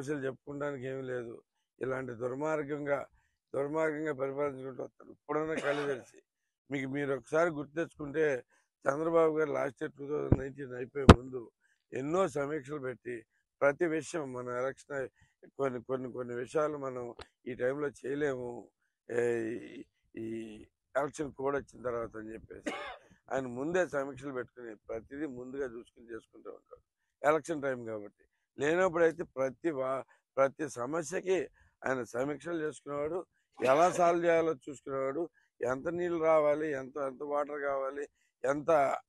సమస్యలు చెప్పుకోవడానికి ఏమీ లేదు. ఇలాంటి దుర్మార్గంగా పరిపాలించుకుంటూ వస్తారు. ఇప్పుడన్నా కళ్ళు తెరిచి మీరు ఒకసారి గుర్తు తెచ్చుకుంటే చంద్రబాబు గారు లాస్ట్ ఇయర్ 2019 అయిపోయే ముందు ఎన్నో సమీక్షలు పెట్టి ప్రతి విషయం మన ఎలక్షన్ కొన్ని విషయాలు మనం ఈ టైంలో చేయలేము ఈ ఎలక్షన్ కోడ్ వచ్చిన తర్వాత అని చెప్పేసి ఆయన ముందే సమీక్షలు పెట్టుకుని ప్రతిదీ ముందుగా చూసుకుని చేసుకుంటూ ఉంటాడు. ఎలక్షన్ టైం కాబట్టి లేనప్పుడైతే ప్రతి సమస్యకి ఆయన సమీక్షలు చేసుకునేవాడు. ఎలా సాల్వ్ చేయాలో చూసుకునేవాడు. ఎంత నీళ్ళు రావాలి, ఎంత ఎంత వాటర్ కావాలి, ఎంత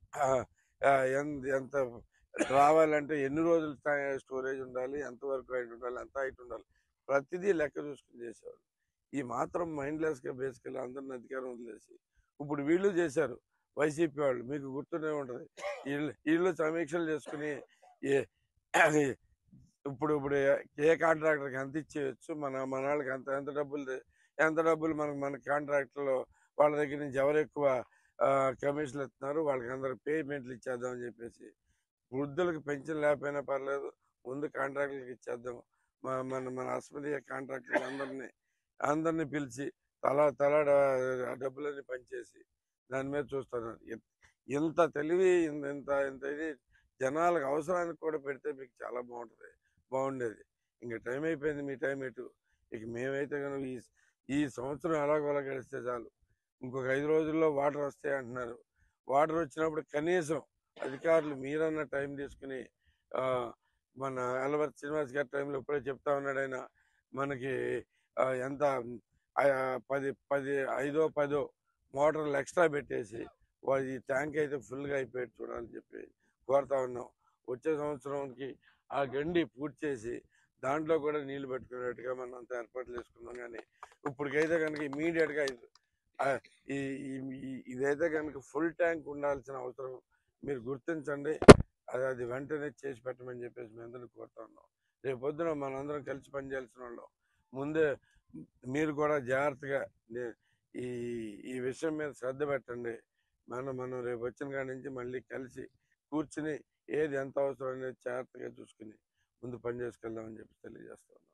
ఎంత రావాలంటే ఎన్ని రోజులు స్టోరేజ్ ఉండాలి, ఎంతవరకు హైట్ ఉండాలి, ఎంత హైట్ ఉండాలి, ప్రతిదీ లెక్క చూసుకుని చేసేవాడు. ఈ మాత్రం మైండ్లెస్గా బేసికల్లీ అందరిని అధికారం వదిలేసి ఇప్పుడు వీళ్ళు చేశారు వైసీపీ వాళ్ళు. మీకు గుర్తునే ఉంటుంది. వీళ్ళు సమీక్షలు చేసుకుని ఇప్పుడు ఏ కాంట్రాక్టర్కి ఎంత ఇచ్చేయచ్చు, మన వాళ్ళకి ఎంత డబ్బులు మన కాంట్రాక్టర్లో వాళ్ళ దగ్గర నుంచి ఎవరు ఎక్కువ కమిషన్లు ఇస్తున్నారు వాళ్ళకి అందరికి పేమెంట్లు ఇచ్చేద్దామని చెప్పేసి వృద్ధులకు పెన్షన్ లేకపోయినా పర్లేదు ముందు కాంట్రాక్టర్లకు ఇచ్చేద్దాం. మన అసెంబ్లీ కాంట్రాక్టర్లు అందరినీ పిలిచి తలా డబ్బులన్నీ పనిచేసి దాని మీద చూస్తున్నారు. ఇంత తెలివి ఇంత ఇది జనాలకు అవసరానికి కూడా పెడితే మీకు చాలా బాగుండేది. ఇంకా టైం అయిపోయింది. మీ టైం ఎటు. ఇక మేమైతే కనుక ఈ సంవత్సరం ఎలాగోలా గడిస్తే చాలు. ఇంకొక 5 రోజుల్లో వాటర్ వస్తాయి అంటున్నారు. వాటర్ వచ్చినప్పుడు కనీసం అధికారులు మీరన్న టైం తీసుకుని మన ఎలవర్తి శ్రీనివాస్ గారి టైంలో ఇప్పుడే చెప్తా ఉన్నాడు ఆయన మనకి ఎంత 5-10 మోటార్లు ఎక్స్ట్రా పెట్టేసి ఈ ట్యాంక్ అయితే ఫుల్గా అయిపోయేది చూడాలని చెప్పి కోరుతా ఉన్నాం. వచ్చే సంవత్సరానికి ఆ గండి పూర్తి చేసి దాంట్లో కూడా నీళ్లు పెట్టుకునేట్టుగా మనం అంత ఏర్పాట్లు చేసుకున్నాం. కానీ ఇప్పటికైతే కనుక ఇమీడియట్గా ఇదైతే కనుక ఫుల్ ట్యాంక్ ఉండాల్సిన అవసరం మీరు గుర్తించండి. అది వెంటనే చేసి పెట్టమని చెప్పేసి మేము అందరినీ కోరుతా ఉన్నాం. రేపు పొద్దున మనందరం కలిసి పనిచేయాల్సిన వాళ్ళం. ముందే మీరు కూడా జాగ్రత్తగా ఈ విషయం మీద శ్రద్ధ పెట్టండి. మనం రేపు వచ్చిన కాడి నుంచి మళ్ళీ కలిసి కూర్చుని ఏది ఎంత అవసరం అనేది జాగ్రత్తగా చూసుకుని ముందు పని చేసుకెళ్దామని చెప్పి తెలియజేస్తున్నాం.